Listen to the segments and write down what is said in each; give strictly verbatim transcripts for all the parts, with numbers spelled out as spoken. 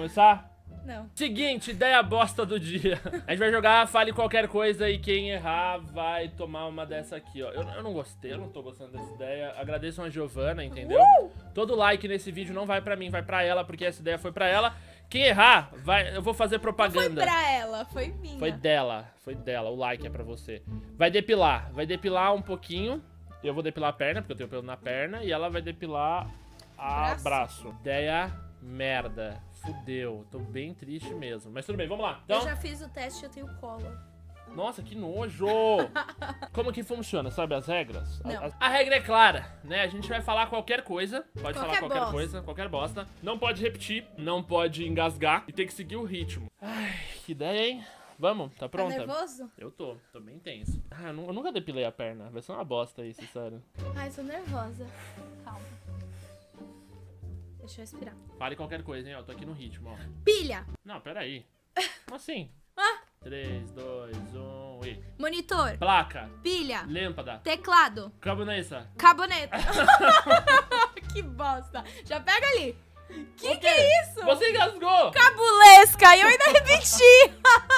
começar? Não. Seguinte, ideia bosta do dia. A gente vai jogar Fale Qualquer Coisa e quem errar vai tomar uma dessa aqui, ó. Eu, eu não gostei, eu não tô gostando dessa ideia. Agradeço a Giovana, entendeu? Uh! Todo like nesse vídeo não vai pra mim, vai pra ela, porque essa ideia foi pra ela. Quem errar, vai, eu vou fazer propaganda. Não foi pra ela, foi minha. Foi dela, foi dela. O like é pra você. Vai depilar, vai depilar um pouquinho. Eu vou depilar a perna, porque eu tenho pelo na perna. E ela vai depilar a braço. braço. Ideia merda. Fudeu. Tô bem triste mesmo. Mas tudo bem, vamos lá. Então... Eu já fiz o teste e eu tenho colo. Nossa, que nojo! Como que funciona, sabe as regras? Não. A, a, a regra é clara, né? A gente vai falar qualquer coisa. Pode Qualquer falar qualquer bosta. coisa, qualquer bosta. Não pode repetir, não pode engasgar. E tem que seguir o ritmo. Ai, que ideia, hein? Vamos, tá pronta? Tá nervoso? Eu tô, tô bem tenso. Ah, eu, nu- eu nunca depilei a perna. Vai ser uma bosta isso, sério. Ai, tô nervosa. Calma. Deixa eu respirar. Fale qualquer coisa, hein? Ó, tô aqui no ritmo, ó. Pilha. Não, peraí. Como assim? Ah. três, dois, um e... Monitor. Placa. Pilha. Lâmpada. Teclado. Cabonesa. Caboneta. Que bosta. Já pega ali. Que O que é isso? Você engasgou! Cabulesca. E eu ainda repeti.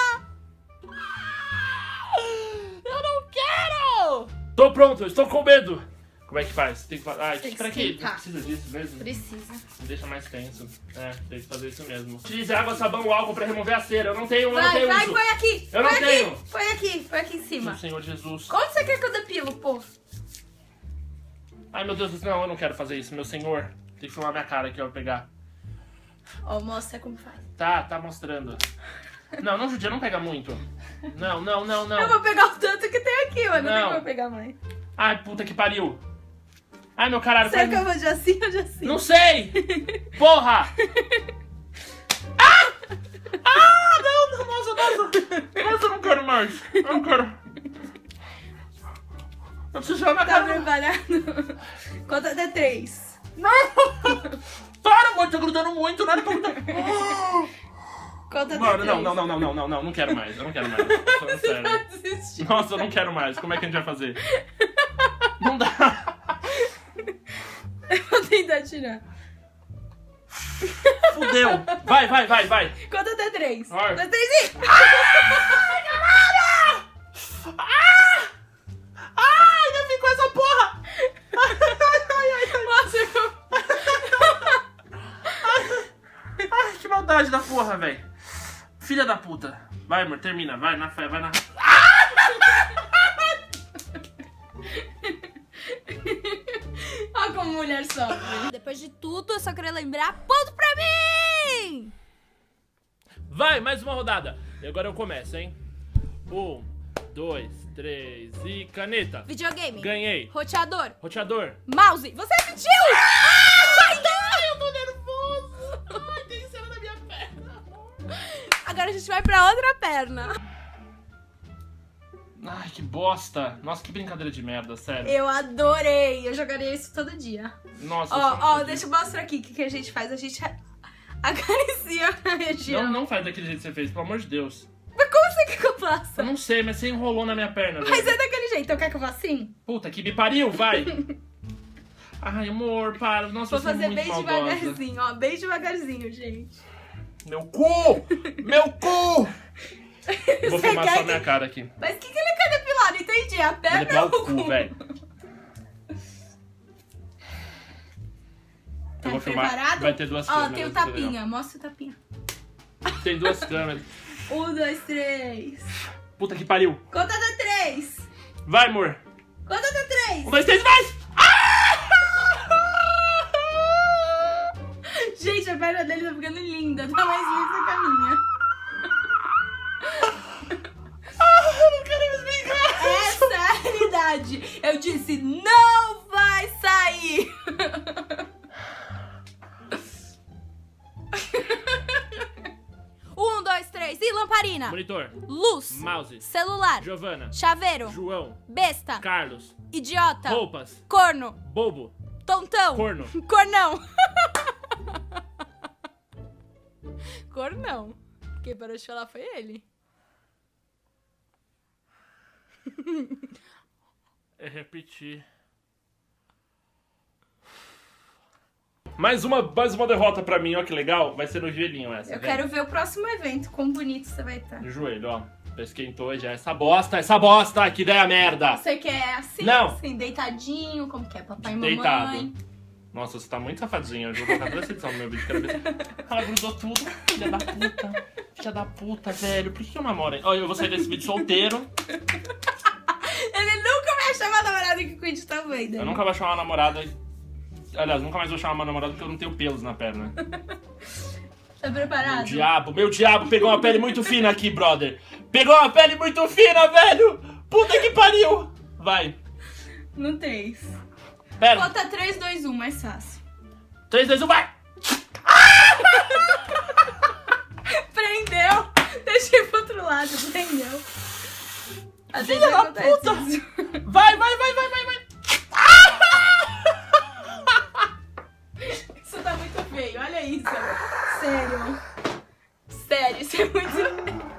Eu não quero! Tô pronto, eu estou com medo. Como é que faz? Tem que fazer. Ah, Tem que pra quê? esquentar. Precisa disso mesmo? Precisa. Me deixa mais tenso. É, tem que fazer isso mesmo. Utilize água, sabão ou álcool pra remover a cera. Eu não tenho, eu não Vai, tenho vai, isso. põe aqui. Eu põe não aqui, tenho. Põe aqui, põe aqui em cima. Meu Senhor Jesus. Onde você quer que eu depilo, pô? Ai, meu Deus do céu, não, eu não quero fazer isso, meu senhor. Tem que filmar minha cara aqui, ó, pegar. Ó, mostra como faz. Tá, tá mostrando. Não, não judia, não pega muito. Não, não, não, não. Eu vou pegar o tanto que tem aqui, mas não, Não. tem como eu pegar mais. Ai, puta que pariu. Ai, meu caralho. Será faz- que eu vou de assim ou de assim? Não sei! Porra! Ah! Ah, não, não, nossa, nossa! Nossa, eu não quero mais. Eu não quero. Eu preciso tirar minha Tá cara. preparado? Conta até três. Não! Para, amor, tá grudando muito, não era pra grudar. Conta até Mano, três. não, não, não, não, não, não, não, não quero mais, eu não quero mais. Tô falando sério. Desistiu. Nossa, eu não quero mais. Como é que a gente vai fazer? Não dá. Eu vou tentar tirar. Fudeu. Vai, vai, vai, vai. Conta até três. Vai. Conta até três e... Ai, caralho! Ah! Ah, ainda ficou essa porra! Ai, ai, ai, ai. Nossa, eu... Ai, que maldade da porra, velho. Filha da puta. Vai, amor, termina. Vai na fé, vai na... Olha como mulher sofre. Depois de tudo, eu só queria lembrar, ponto pra mim! Vai, mais uma rodada. E agora eu começo, hein? Um, dois, três e caneta. Videogame. Ganhei. Roteador. Roteador. Mouse. Você repetiu! Ai, não! Eu tô nervoso. Ai, tem cera na minha perna. Agora a gente vai pra outra perna. Ai, que bosta. Nossa, que brincadeira de merda, sério. Eu adorei. Eu jogaria isso todo dia. Nossa, eu Ó, sou ó, muito deixa eu mostrar aqui o que, que a gente faz. A gente acaricia a região. Não, não faz daquele jeito que você fez, pelo amor de Deus. Mas como você quer que eu faça? Eu não sei, mas você enrolou na minha perna, velho. Mas é daquele jeito. Então quer que eu faça assim? Puta, que me pariu, vai! Ai, amor, para. Nossa, Vou você é fazer muito bem maldosa. devagarzinho, ó. Bem devagarzinho, gente. Meu cu! Meu cu! Vou Você filmar quer só que- minha cara aqui. Mas o que, que ele quer depilar? Não entendi. A Vou perna depilar ou o o cu, cu? velho. Tá Eu vou filmar. preparado? Vai ter duas Ó, câmeras. tem o vai ser legal. tapinha. Mostra o tapinha. Tem duas câmeras. Um, dois, três. Puta que pariu. Conta até três. Vai, amor. Conta até três. Um, dois, três, mais! Gente, a perna dele tá ficando linda. Tá mais linda que a minha. Ah, eu não quero mais brincar. Essa é a realidade. Eu disse, não vai sair. Um, dois, três e lamparina. Monitor. Luz. Mouse. Celular. Giovana. Chaveiro. João. Besta. Carlos. Idiota. Roupas. Corno. Bobo. Tontão. Corno. Cornão. Cornão. Quem parou de falar foi ele. É repetir. Mais uma, mais uma derrota pra mim, ó que legal. Vai ser no joelhinho essa. Eu vem. quero ver o próximo evento, quão bonito você vai estar. No joelho, ó. Esquentou já essa bosta, essa bosta, que ideia merda. Você quer assim, Não. assim, deitadinho, como que é, papai e mamãe? Deitado. Nossa, você tá muito safadinha. Eu vou colocar toda essa edição no meu vídeo. Quero ver. Ela grudou tudo. Filha da puta. Filha da puta, velho. Por que eu namoro? Olha, eu vou sair desse vídeo solteiro. Ele nunca vai achar uma namorada que cuide também, né? Eu nunca vou chamar uma namorada. Aliás, nunca mais vou chamar uma namorada porque eu não tenho pelos na perna. Tá preparado? Meu diabo, meu diabo pegou uma pele muito fina aqui, brother. Pegou uma pele muito fina, velho. Puta que pariu. Vai. No três. Pera. Conta três, dois, um, mais fácil. três, dois, um, vai. Prendeu. Deixei pro outro lado, prendeu. Filha da puta. Vai, vai, vai, vai, vai, vai. Isso tá muito feio, olha isso. Sério. Sério, isso é muito feio.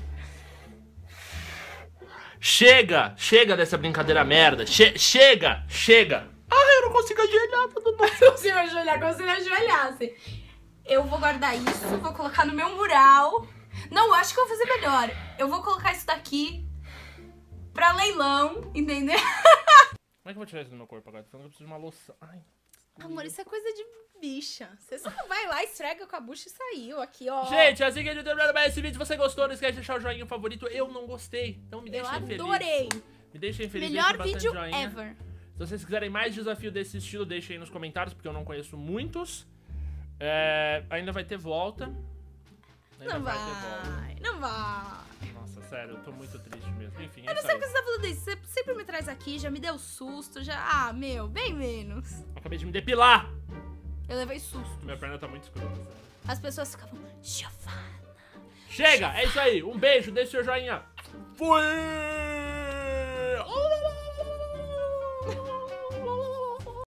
Chega, chega dessa brincadeira merda. Che chega, chega. Ah, eu não consigo ajoelhar, tudo novo. Se você ajoelhar, como se não ajoelhasse. Eu vou guardar isso, vou colocar no meu mural. Não, eu acho que eu vou fazer melhor. Eu vou colocar isso daqui pra leilão, entendeu? Como é que eu vou tirar isso do meu corpo agora? Tô falando que eu preciso de uma loção. Ai. Amor, isso é coisa de bicha. Você só vai lá, esfrega com a bucha e saiu aqui, ó. Gente, assim que a gente terminar mais esse vídeo, se você gostou, não esquece de deixar o joinha favorito. Eu não gostei, então me Eu deixem feliz. adorei. Me deixem feliz. Melhor deixem vídeo bastante joinha. ever. Se vocês quiserem mais desafio desse estilo, deixem aí nos comentários, porque eu não conheço muitos. É, ainda vai ter volta. Ainda Não vai, ter volta. não vai. Nossa, sério, eu tô muito triste mesmo. Enfim, é Eu não isso sei aí. porque você tá falando isso. Você sempre me traz aqui, já me deu susto, já... Ah, meu, bem menos. Acabei de me depilar. Eu levei susto. Minha perna tá muito escura, sério. As pessoas ficavam... Giovana. Chega, é isso aí. Um beijo, deixe seu joinha. Fui!